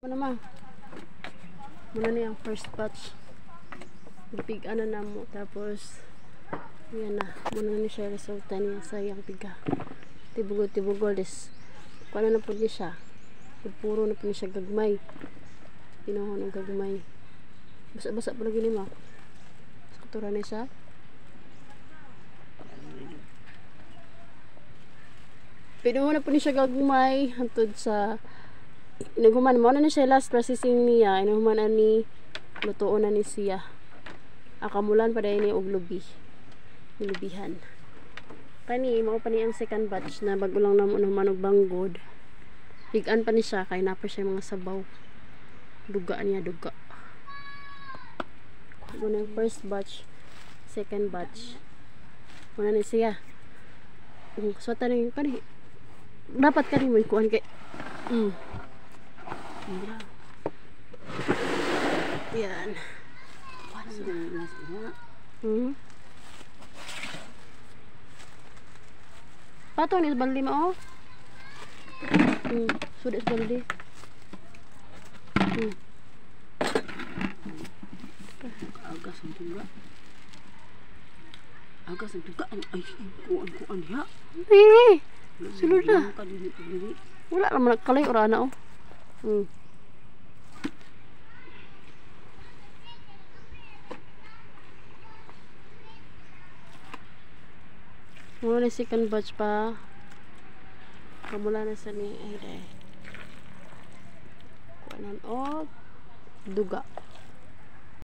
Ano naman? Muna niya ang first batch. Piga na mo. Tapos, yan na. Muna niya siya resulta niya sa iyang piga. Tibugol-tibugol. Kung ano na po niya siya. Puro na po niya siya gagmay. Pinuhon ng gagmay. Basa-basa po lagi niya. Skutura niya siya. Pinuhon na po niya siya gagmay. Hantod sa inaguman mo na ni siya last processing niya. Inaguman na ni lutoon na ni siya. Akamulan pa dahil ni og lubi. Lubihan. Kani mao pa ni ang second batch na bago lang namo manog banggod. Pigan pa ni siya kay napay siya mga sabaw. Duga niya duga. Muna yung first batch, second batch. Muna ni siya. So tani kani dapat kani mo ikuan kay yan. Pato ni baldi mo. Sudah baldi. Agas ang tuga. Agas ang tuga. Ay, kuan ya. Eh, sulod na. Kadili. Wala naman kalay ora na Muna na second batch pa. Kamula na sa ni ay day. Kuanan og duga.